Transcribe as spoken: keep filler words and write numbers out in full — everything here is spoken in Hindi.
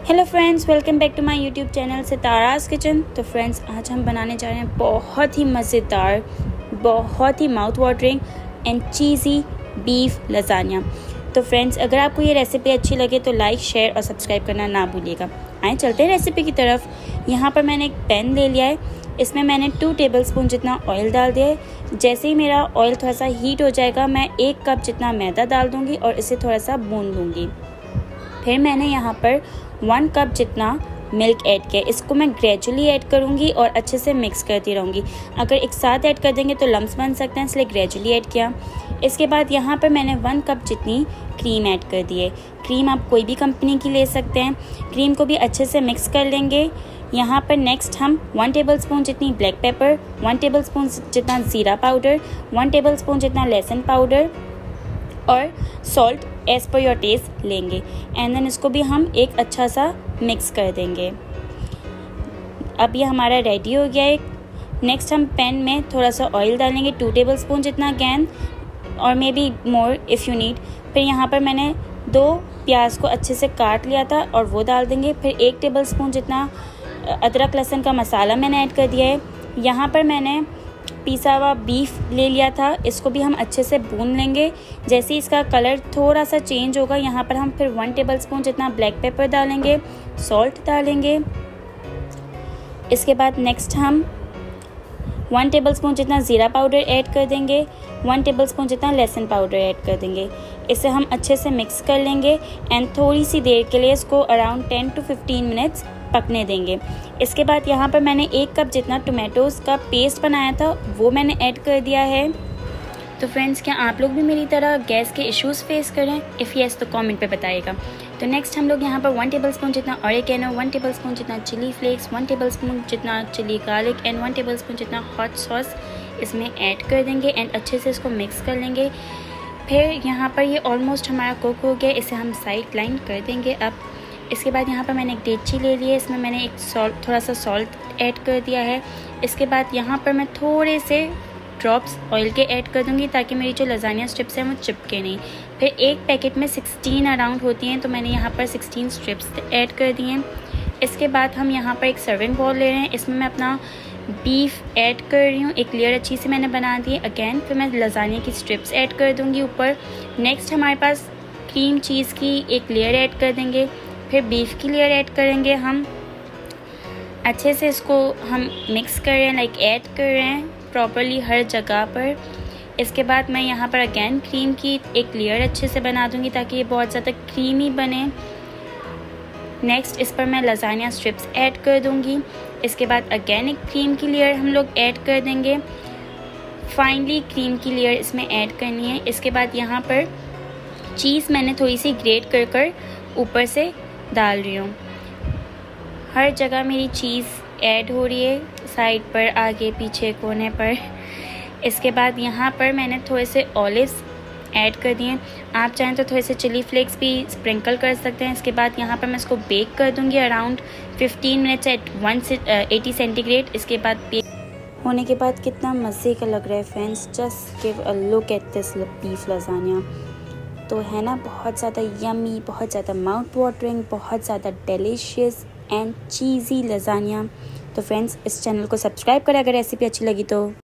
Hello friends, welcome back to my YouTube channel Sitara's kitchen. तो फ्रेंड्स, आज हम बनाने जा रहे हैं बहुत ही मज़ेदार, बहुत ही mouth watering and cheesy beef lasagna. तो फ्रेंड्स, अगर आपको ये रेसिपी अच्छी लगे तो लाइक, शेयर और सब्सक्राइब करना ना भूलिएगा। आए चलते हैं रेसिपी की तरफ। यहाँ पर मैंने एक पैन ले लिया है, इसमें मैंने टू टेबलस्पून जितना ऑयल डाल दिया है। जैसे ही मेरा ऑयल थोड़ा सा हीट हो जाएगा, मैं एक कप जितना मैदा डाल दूँगी और इसे थोड़ा सा भून लूँगी। फिर मैंने यहाँ पर वन कप जितना मिल्क ऐड किया। इसको मैं ग्रेजुअली ऐड करूँगी और अच्छे से मिक्स करती रहूँगी। अगर एक साथ ऐड कर देंगे तो लम्स बन सकते हैं, इसलिए ग्रेजुअली ऐड किया। इसके बाद यहाँ पर मैंने वन कप जितनी क्रीम ऐड कर दी है। क्रीम आप कोई भी कंपनी की ले सकते हैं। क्रीम को भी अच्छे से मिक्स कर लेंगे। यहाँ पर नेक्स्ट हम वन टेबलस्पून जितनी ब्लैक पेपर, वन टेबलस्पून जितना ज़ीरा पाउडर, वन टेबलस्पून जितना लहसुन पाउडर और salt as per your taste लेंगे। एंड देन इसको भी हम एक अच्छा सा मिक्स कर देंगे। अब ये हमारा रेडी हो गया है। नेक्स्ट हम पैन में थोड़ा सा ऑयल डालेंगे, टू टेबल स्पून जितना अगैन, और may be more if you need. फिर यहाँ पर मैंने दो प्याज को अच्छे से काट लिया था और वो डाल देंगे। फिर एक टेबल स्पून जितना अदरक लहसुन का मसाला मैंने ऐड कर दिया है। यहाँ पर मैंने पिसा हुआ बीफ ले लिया था, इसको भी हम अच्छे से भून लेंगे। जैसे ही इसका कलर थोड़ा सा चेंज होगा, यहाँ पर हम फिर वन टेबलस्पून जितना ब्लैक पेपर डालेंगे, सॉल्ट डालेंगे। इसके बाद नेक्स्ट हम वन टेबलस्पून जितना ज़ीरा पाउडर ऐड कर देंगे, वन टेबलस्पून जितना लहसुन पाउडर ऐड कर देंगे। इसे हम अच्छे से मिक्स कर लेंगे एंड थोड़ी सी देर के लिए इसको around ten to fifteen minutes पकने देंगे। इसके बाद यहाँ पर मैंने एक कप जितना टोमेटोज़ का पेस्ट बनाया था, वो मैंने ऐड कर दिया है। तो फ्रेंड्स, क्या आप लोग भी मेरी तरह गैस के इश्यूज़ फेस करें? इफ़ यस तो कमेंट पे बताइएगा। तो नेक्स्ट हम लोग यहाँ पर वन टेबलस्पून जितना ऑरिगेनो, वन टेबलस्पून जितना चिली फ्लेक्स, वन टेबलस्पून जितना chilli garlic and one tablespoon जितना हॉट सॉस इसमें ऐड कर देंगे एंड अच्छे से इसको मिक्स कर लेंगे। फिर यहाँ पर ये ऑलमोस्ट हमारा कुक हो गया, इसे हम साइड लाइन कर देंगे। अब इसके बाद यहाँ पर मैंने एक डेगची ले ली है, इसमें मैंने एक सॉल्ट थोड़ा सा सॉल्ट ऐड कर दिया है। इसके बाद यहाँ पर मैं थोड़े से ड्रॉप्स ऑयल के ऐड कर दूँगी ताकि मेरी जो लसानिया स्ट्रिप्स हैं वो चिपके नहीं। फिर एक पैकेट में सिक्सटीन अराउंड होती हैं, तो मैंने यहाँ पर सिक्सटीन स्ट्रिप्स ऐड कर दी हैं। इसके बाद हम यहाँ पर एक सर्विंग बाउल ले रहे हैं, इसमें मैं अपना बीफ ऐड कर रही हूँ। एक लेयर अच्छी सी मैंने बना दी है। अगैन फिर मैं लसानिया की स्ट्रिप्स ऐड कर दूँगी ऊपर। नेक्स्ट हमारे पास क्रीम चीज़ की एक लेयर ऐड कर देंगे। फिर बीफ की लेयर ऐड करेंगे। हम अच्छे से इसको हम मिक्स कर रहे हैं, लाइक ऐड कर रहे हैं प्रॉपरली हर जगह पर। इसके बाद मैं यहाँ पर अगैन क्रीम की एक लेयर अच्छे से बना दूँगी ताकि ये बहुत ज़्यादा क्रीमी बने। नेक्स्ट इस पर मैं लसानिया स्ट्रिप्स ऐड कर दूँगी। इसके बाद अगैन एक क्रीम की लेयर हम लोग ऐड कर देंगे। फाइनली क्रीम की लेयर इसमें ऐड करनी है। इसके बाद यहाँ पर चीज़ मैंने थोड़ी सी ग्रेट कर कर ऊपर से डाल रही हूँ। हर जगह मेरी चीज़ ऐड हो रही है, साइड पर, आगे पीछे, कोने पर। इसके बाद यहाँ पर मैंने थोड़े से ऑलिव्स ऐड कर दिए। आप चाहें तो थोड़े से चिली फ्लेक्स भी स्प्रिंकल कर सकते हैं। इसके बाद यहाँ पर मैं इसको बेक कर दूँगी around fifteen minutes at one eighty centigrade. इसके बाद बेक होने के बाद कितना मज़े का लग रहा है friends. Just give a look at this beef lasagna. तो है ना, बहुत ज़्यादा यमी, बहुत ज़्यादा माउथ वाटरिंग, बहुत ज़्यादा डिलीशियस एंड चीज़ी लसानिया। तो फ्रेंड्स, इस चैनल को सब्सक्राइब करें अगर रेसिपी अच्छी लगी तो।